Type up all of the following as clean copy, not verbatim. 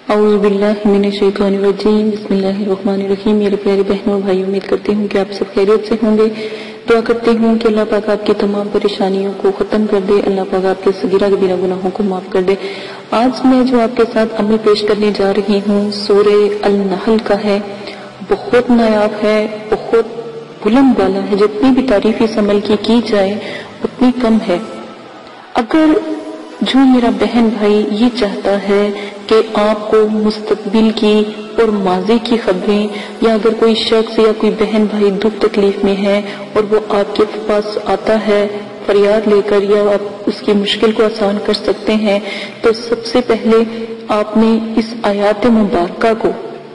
اعوذ باللہ من الشیطان الرجیم بسم اللہ الرحمن الرحیم۔ میرے پیارے بہنوں اور بھائیوں، امید کرتی ہوں کہ آپ سب خیریت سے ہوں گے۔ دعا کرتی ہوں کہ اللہ پاک آپ کی تمام پریشانیوں کو ختم کر دے، اللہ پاک آپ کے صغیرہ کبیرہ گناہوں کو معاف کر دے۔ آج میں جو آپ کے ساتھ عمل پیش کرنے جا رہی ہوں سورہ النحل کا ہے۔ بہت نایاب ہے، بہت بلند والا ہے، جتنی بھی تعریف اس عمل کی جائے اتنی کم ہے۔ اگر جو میرا بہن بھائی یہ چاہتا ہے کہ آپ کو مستقبل کی اور ماضی کی خبریں، یا اگر کوئی شخص یا کوئی بہن بھائی دکھ تکلیف میں ہے اور وہ آپ کے پاس آتا ہے فریاد لے کر، یا آپ اس کی مشکل کو آسان کر سکتے ہیں، تو سب سے پہلے آپ نے اس آیات مبارکہ کو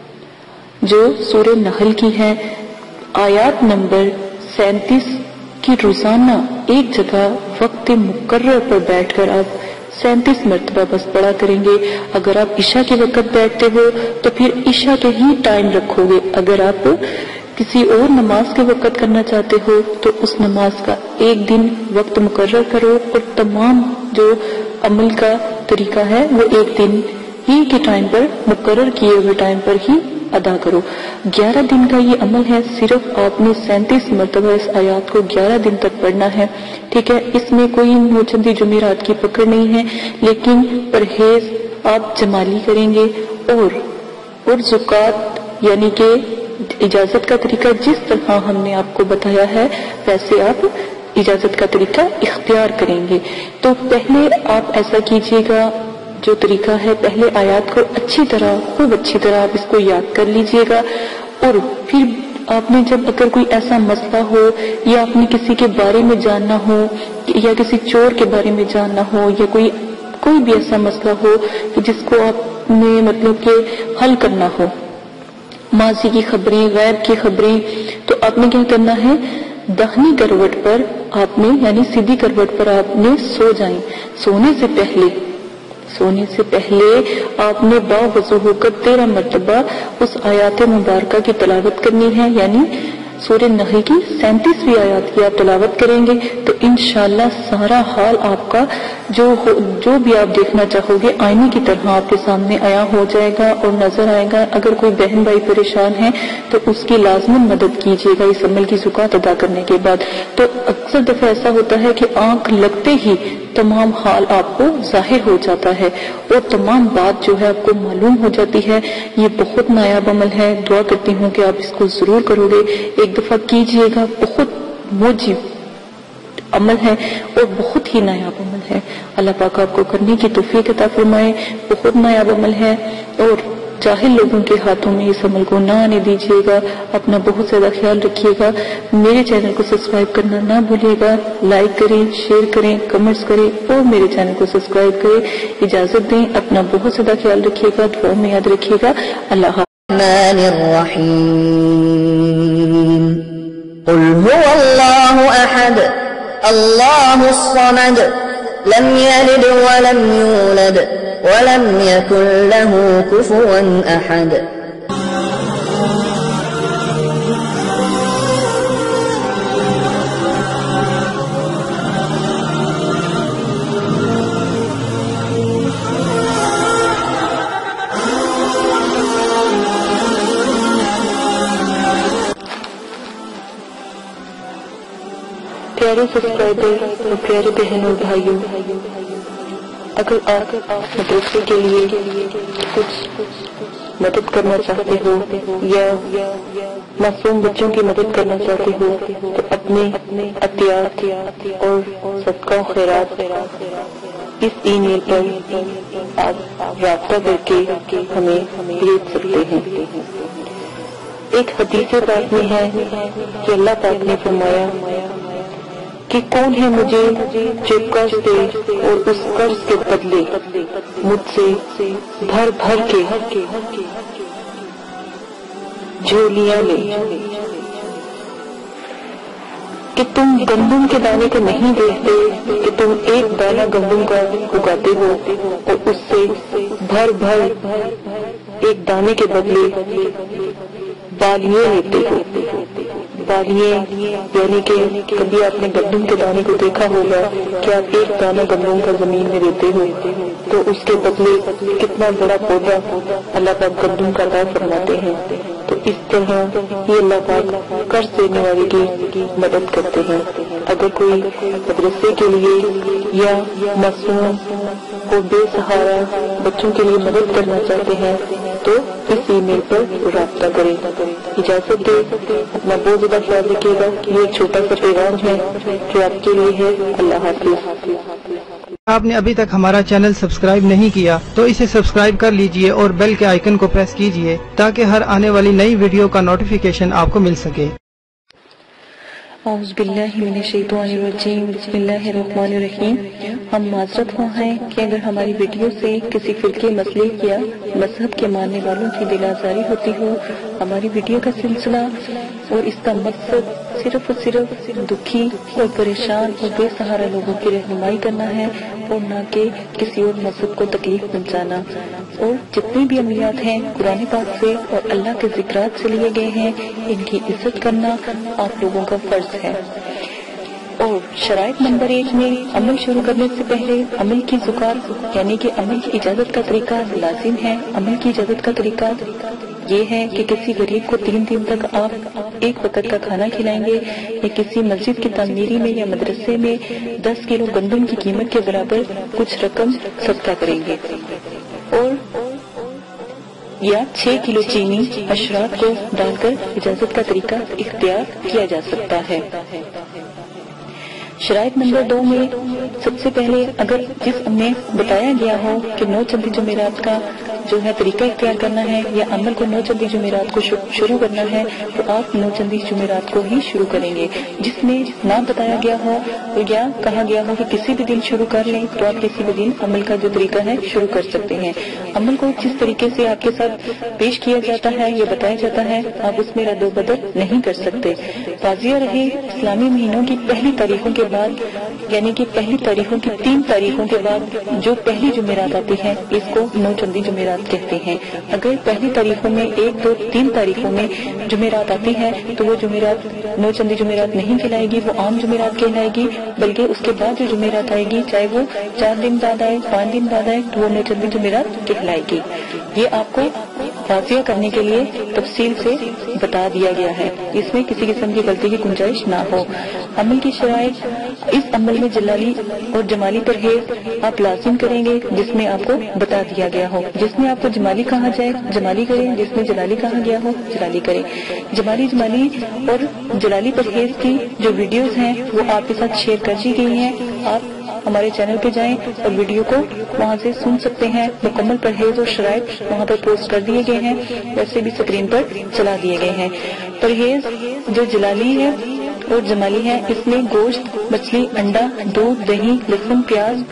جو سورہ نحل کی ہے، آیات نمبر 37 کی روزانہ ایک جگہ وقت مقرر پر بیٹھ کر آپ 37 مرتبہ بس پڑھا کریں گے۔ اگر آپ عشاء کے وقت بیٹھتے ہو تو پھر عشاء کے ہی ٹائم رکھو گے، اگر آپ کسی اور نماز کے وقت کرنا چاہتے ہو تو اس نماز کا ایک دن وقت مقرر کرو، اور تمام جو عمل کا طریقہ ہے وہ ایک دن ہی کے ٹائم پر مقرر کیے ہوئے ٹائم پر ہی ادا کرو۔ 11 دن کا یہ عمل ہے، صرف آپ نے 37 مرتبہ اس آیات کو 11 دن تک پڑھنا ہے، ٹھیک ہے۔ اس میں کوئی نوچندی جمعرات کی پکڑ نہیں ہے، لیکن پرہیز آپ جمالی کریں گے، اور زکوٰۃ یعنی کہ اجازت کا طریقہ جس طرح ہم نے آپ کو بتایا ہے ویسے آپ اجازت کا طریقہ اختیار کریں گے۔ تو پہلے آپ ایسا کیجئے گا، جو طریقہ ہے پہلے آیات کو خوب اچھی طرح آپ اس کو یاد کر لیجئے گا، اور پھر آپ نے جب اگر کوئی ایسا مسئلہ ہو، یا آپ نے کسی کے بارے میں جاننا ہو، یا کسی چور کے بارے میں جاننا ہو، یا کوئی بھی ایسا مسئلہ ہو کہ جس کو آپ نے مطلب کہ حل کرنا ہو، ماضی کی خبریں، غیب کی خبریں، تو آپ نے کیا کرنا ہے، داہنی کروٹ پر آپ نے یعنی سیدھی کروٹ پر آپ نے سو جائیں۔ سونے سے پہلے آپ نے باوضو ہو کر 13 مرتبہ اس آیات مبارکہ کی تلاوت کرنی ہے، یعنی سورہ نحل کی 37ویں آیات کی آپ تلاوت کریں گے تو انشاءاللہ سارا حال آپ کا جو بھی آپ دیکھنا چاہو گے آئینے کی طرح آپ کے سامنے آیا ہو جائے گا اور نظر آئے گا۔ اگر کوئی بہن بھائی پریشان ہے تو اس کی لازماً مدد کیجیے گا اس عمل کی زکوٰۃ ادا کرنے کے بعد۔ تو اکثر دفعہ ایسا ہوتا ہے کہ آنکھ لگتے ہی تمام حال آپ کو ظاہر ہو جاتا ہے اور تمام بات جو ہے آپ کو معلوم ہو جاتی ہے۔ یہ بہت نایاب عمل ہے، دعا کرتی ہوں کہ آپ اس کو ضرور کرو گے، ایک دفعہ کیجئے گا۔ بہت موجب عمل ہے اور بہت ہی نایاب عمل ہے، اللہ پاک آپ کو کرنے کی توفیق عطا فرمائے۔ بہت نایاب عمل ہے اور جاہل لوگوں کے ہاتھوں میں اس عمل کو نہ آنے دیجیے گا۔ اپنا بہت زیادہ خیال رکھیے گا، میرے چینل کو سبسکرائب کرنا نہ بھولیے گا، لائک کریں، شیئر کریں، کمنٹس کریں اور میرے چینل کو سبسکرائب کریں۔ اجازت دیں، اپنا بہت زیادہ خیال رکھیے گا، دعا میں یاد رکھیے گا۔ اللہ حافظ۔ الرحمن الرحیم قل هو اللہ احد اللہ الصمد لم یلد ولم یولد ولم یکن له کفوا احد۔ پیارے سبسکرائبر اور پیارے بہن اور بھائیوں، اگر آپ مدرسے کے لیے کچھ مدد کرنا چاہتے ہو یا معصوم بچوں کی مدد کرنا چاہتے ہو تو اپنے عطیات اور صدقہ و خیرات اس ای میل پر آپ رابطہ کر کے ہمیں بھیج سکتے ہیں۔ ایک حدیث پاک میں ہے کہ اللہ پاک نے فرمایا کہ کون ہے مجھے جو قرض دے اور اس قرض کے بدلے مجھ سے بھر بھر کے جھولیاں لے، کہ تم گندم کے دانے کو نہیں دیکھتے کہ تم ایک دانہ گندم کا اگاتے ہو اور اس سے بھر بھر ایک دانے کے بدلے بالیاں لیتے ہو۔ بالیاں یعنی کہ کبھی آپ نے گندم کے دانے کو دیکھا ہوگا کہ آپ ایک دانہ گندم کا زمین میں دیتے ہو تو اس کے بدلے کتنا بڑا پودا اللہ پاک گندم کا عطا فرماتے ہیں۔ تو اس طرح یہ اللہ پاک قرض دینے والے کی مدد کرتے ہیں۔ اگر کوئی مدرسے کے لیے یا معصوم کو بے سہارا بچوں کے لیے مدد کرنا چاہتے ہیں تو اس ای میل پر رابطہ کریں۔ اجازت دے، اپنا بہت زیادہ خیال رکھیے گا۔ یہ ایک چھوٹا سا پیغام ہے جو آپ کے لیے ہے۔ اللہ حافظ۔ آپ نے ابھی تک ہمارا چینل سبسکرائب نہیں کیا تو اسے سبسکرائب کر لیجئے اور بیل کے آئیکن کو پریس کیجئے تاکہ ہر آنے والی نئی ویڈیو کا نوٹیفیکیشن آپ کو مل سکے۔ اعوذ باللہ من الشیطان الرجیم، بسم اللہ الرحمن الرحیم۔ ہم معذرت خواہ ہیں کہ اگر ہماری ویڈیو سے کسی فرقے، مسلک یا مذہب کے ماننے والوں کی دل آزاری ہوتی ہو۔ ہماری ویڈیو کا سلسلہ اور اس کا مقصد صرف اور صرف دکھی اور پریشان اور بے سہارا لوگوں کی رہنمائی کرنا ہے اور نہ کہ کسی اور مذہب کو تکلیف پہنچانا۔ اور جتنی بھی عملیات ہیں قرآن پاک سے اور اللہ کے ذکرات سے لیے گئے ہیں، ان کی عزت کرنا آپ لوگوں کا فرض ہے۔ اور شرائط نمبر 1 میں عمل شروع کرنے سے پہلے عمل کی ذکر یعنی کہ عمل کی اجازت کا طریقہ لازم ہے۔ عمل کی اجازت کا طریقہ یہ ہے کہ کسی غریب کو 3 دن تک آپ ایک وقت کا کھانا کھلائیں گے، یا کسی مسجد کی تعمیری میں یا مدرسے میں 10 کلو گندم کی قیمت کے برابر کچھ رقم صدقہ کریں گے، اور یا 6 کلو چینی اشراف کو ڈال کر اجازت کا طریقہ اختیار کیا جا سکتا ہے۔ شرائط نمبر 2 میں سب سے پہلے اگر جس میں بتایا گیا ہو کہ 9 چندی جمعرات کا جو ہے طریقہ اختیار کرنا ہے یا عمل کو 9 چندی جمعرات کو شروع کرنا ہے تو آپ 9 چندی جمعرات کو ہی شروع کریں گے۔ جس میں نہ بتایا گیا ہو یا کہا گیا ہو کہ کسی بھی دن شروع کر لیں تو آپ کسی بھی دن عمل کا جو طریقہ ہے شروع کر سکتے ہیں۔ عمل کو جس طریقے سے آپ کے ساتھ پیش کیا جاتا ہے یا بتایا جاتا ہے آپ اس میں رد و بدل نہیں کر سکتے۔ واضح رہے، اسلامی مہینوں کی پہلی تاریخوں کے بعد یعنی کہ پہلی تاریخوں کی 3 تاریخوں کے بعد جو پہلی جمعرات آتی ہے اس کو 9 چندی جمعرات کہتے ہیں۔ اگر پہلی تاریخوں میں 1، 2، 3 تاریخوں میں جمعرات آتی ہے تو وہ جمعرات 9 چندی جمعرات نہیں کہلائے گی، وہ عام جمعرات کہلائے گی، بلکہ اس کے بعد جو جمعرات آئے گی چاہے وہ 4 دن بعد آئے، 5 دن بعد آئے تو وہ 9 چندی جمعرات کہلائے گی۔ یہ آپ کو واضح کرنے کے لیے تفصیل سے بتا دیا گیا ہے، اس میں کسی قسم کی غلطی کی گنجائش نہ ہو۔ عمل کی شرائط، اس عمل میں جلالی اور جمالی پرہیز آپ لازم کریں گے جس میں آپ کو بتا دیا گیا ہو۔ جس میں آپ کو جمالی کہا جائے جمالی کریں، جس میں جلالی کہا گیا ہو جلالی کریں۔ جمالی اور جلالی پرہیز کی جو ویڈیوز ہیں وہ آپ کے ساتھ شیئر کر دی گئی ہیں۔ آپ ہمارے چینل پہ جائیں اور ویڈیو کو وہاں سے سن سکتے ہیں۔ مکمل پرہیز اور شرائط وہاں پر پوسٹ کر دیے گئے ہیں، ویسے بھی اسکرین پر چلا دیے گئے ہیں۔ پرہیز جو جلالی ہے اور جمالی ہے، اس میں گوشت، مچھلی، انڈا، دودھ، دہی، لہسن، پیاز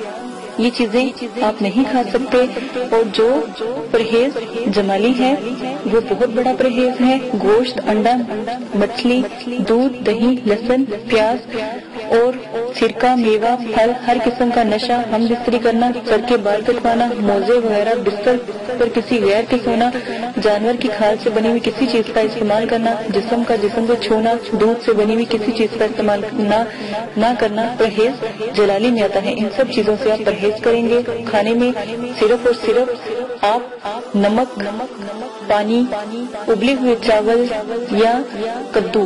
یہ چیزیں آپ نہیں کھا سکتے۔ اور جو پرہیز جمالی ہے وہ بہت بڑا پرہیز ہے۔ گوشت، انڈا، مچھلی، دودھ، دہی، لہسن، پیاز اور سرکہ، میوہ، پھل، ہر قسم کا نشہ، ہم بستری کرنا، سر کے بال کٹوانا، موزے وغیرہ، بستر پر کسی غیر کے سونا، جانور کی کھال سے بنی ہوئی کسی چیز کا استعمال کرنا، جسم کو چھونا، دودھ سے بنی ہوئی کسی چیز کا استعمال نہ کرنا پرہیز جلالی میں آتا ہے۔ ان سب چیزوں سے آپ پرہیز کریں گے۔ کھانے میں صرف اور صرف آپ نمک، پانی، ابلے ہوئے چاول یا کدو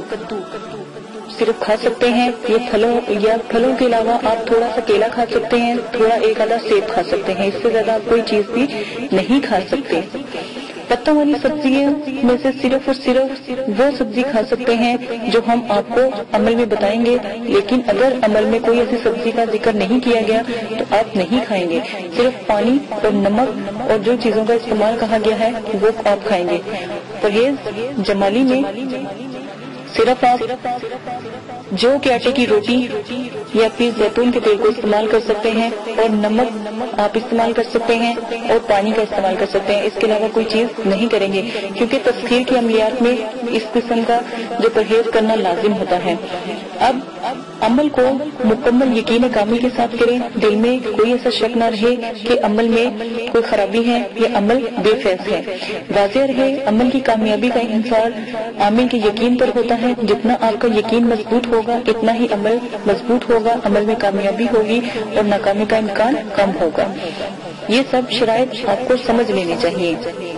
صرف کھا سکتے ہیں۔ یہ پھلوں کے علاوہ آپ تھوڑا سا کیلا کھا سکتے ہیں، تھوڑا ایک آدھا سیب کھا سکتے ہیں، اس سے زیادہ آپ کوئی چیز بھی نہیں کھا سکتے۔ پتوں والی سبزیوں میں سے صرف اور صرف وہ سبزی کھا سکتے ہیں جو ہم آپ کو عمل میں بتائیں گے، لیکن اگر عمل میں کوئی ایسی سبزی کا ذکر نہیں کیا گیا تو آپ نہیں کھائیں گے۔ صرف پانی اور نمک اور جو چیزوں کا استعمال کہا گیا ہے وہ آپ کھائیں گے۔ پرہیز جمالی میں صرف آپ جو کہ آٹے کی روٹی یا پھر زیتون کے تیل کو استعمال کر سکتے ہیں، اور نمک آپ استعمال کر سکتے ہیں اور پانی کا استعمال کر سکتے ہیں۔ اس کے علاوہ کوئی چیز نہیں کریں گے، کیونکہ تسخیر کی عملیات میں اس قسم کا جو پرہیز کرنا لازم ہوتا ہے۔ اب अमल को मुकम्मल यकीन कामिल के साथ करें, दिल में कोई ऐसा शक न रहे कि अमल में कोई खराबी है या अमल बेफैज है। वाज़ेह रहे अमल की कामयाबी का इंसार आमिल के यकीन पर होता है। जितना आपका यकीन मजबूत होगा इतना ही अमल मजबूत होगा, अमल में कामयाबी होगी और नाकामी का इम्कान कम होगा। ये सब शराइत आपको समझ लेनी चाहिए।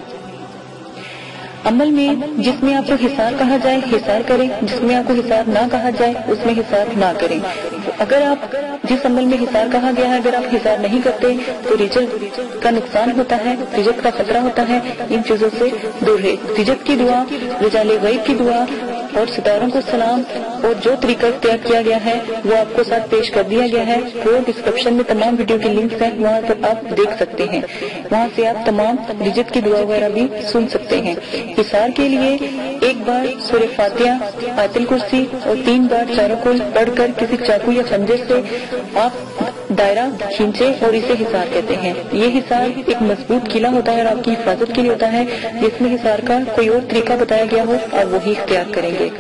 अमल में जिसमें आपको हिसार कहा जाए हिसार करें, जिसमें आपको हिसार ना कहा जाए उसमें हिसार ना करें। अगर आप जिस अमल में हिसार कहा गया है अगर आप हिसार नहीं करते तो रिजल्ट का नुकसान होता है, रिजल्ट का खतरा होता है। इन चीजों से दूर है। रिजल्ट की दुआ, रिजाले गैब की दुआ और सितारों को सलाम और जो तरीका इख्तियार किया गया है वो आपको साथ पेश कर दिया गया है। वो डिस्क्रिप्शन में तमाम वीडियो के लिंक्स हैं, वहाँ पर आप देख सकते हैं। वहाँ से आप तमाम रिजल्ट की दुआ वगैरह भी सुन सकते हैं। हिसार के लिए एक बार सूरह फातिहा, आयतुल कुर्सी और 3 बार चारों कुल पढ़कर किसी चाकू या खंजर से आप दायरा खींचे और इसे हिसार कहते हैं। ये हिसार एक मजबूत किला होता है और आपकी हिफाजत के लिए होता है। जिसमें हिसार का कोई और तरीका बताया गया हो और वही इख्तियार करेंगे।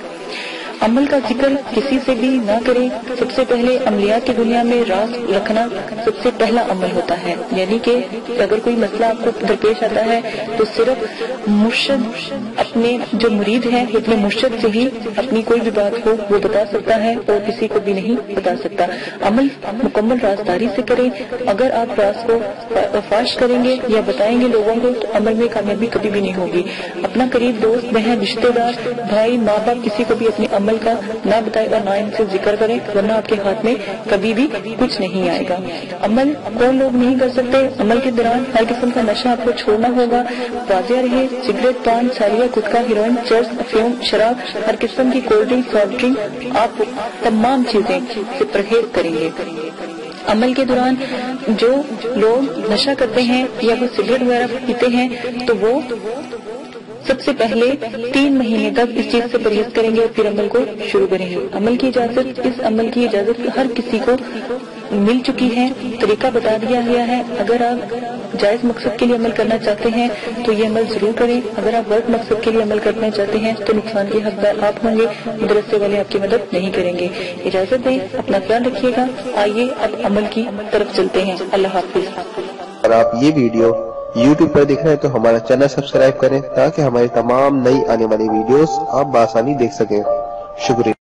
अमल का जिक्र किसी से भी ना करें। सबसे पहले अमलियात की दुनिया में राज रखना सबसे पहला अमल होता है। यानी कि अगर कोई मसला आपको दरपेश आता है तो सिर्फ मुर्शिद अपने जो मुरीद है अपने मुर्शिद से ही अपनी कोई भी बात हो वो बता सकता है और किसी को भी नहीं बता सकता। अमल मुकम्मल राजदारी से करें। अगर आप राज को फाश करेंगे या बताएंगे लोगों को तो अमल में कामयाबी कभी भी नहीं होगी। अपना करीब दोस्त, बहन, रिश्तेदार, भाई, माँ बाप किसी को भी अपने अमल का ना बताए और ना इनसे जिक्र करें, वरना आपके हाथ में कभी भी कुछ नहीं आएगा। अमल कौन लोग नहीं कर सकते? अमल के दौरान हर किस्म का नशा आपको छोड़ना होगा। वाज़ेह रहे सिगरेट, पान, सालिया, गुटखा, हीरोइन, चर्स, अफीम, शराब, हर किस्म की कोल्ड ड्रिंक, सॉफ्ट ड्रिंक, आप तमाम चीजें से परहेज करेंगे। अमल के दौरान जो लोग नशा करते हैं या वो सिगरेट वगैरह पीते हैं तो वो सबसे पहले 3 महीने तक इस चीज से परहेज करेंगे और फिर अमल को शुरू करेंगे। अमल की इजाजत, इस अमल की इजाजत हर किसी को मिल चुकी है, तरीका बता दिया गया है। अगर आप जायज मकसद के लिए अमल करना चाहते हैं तो ये अमल जरूर करें। अगर आप गलत मकसद के लिए अमल करना चाहते हैं तो नुकसान के हकदार आप होंगे, मदरसे वाले आपकी मदद नहीं करेंगे। इजाजत दें, अपना ख्याल रखिएगा। आइए अब अमल की तरफ चलते हैं। अल्लाह हाफिज। अगर आप ये वीडियो YouTube पर देख रहे हैं तो हमारा चैनल सब्सक्राइब करें ताकि हमारी तमाम नई आने वाली वीडियोस आप बआसानी देख सकें। शुक्रिया।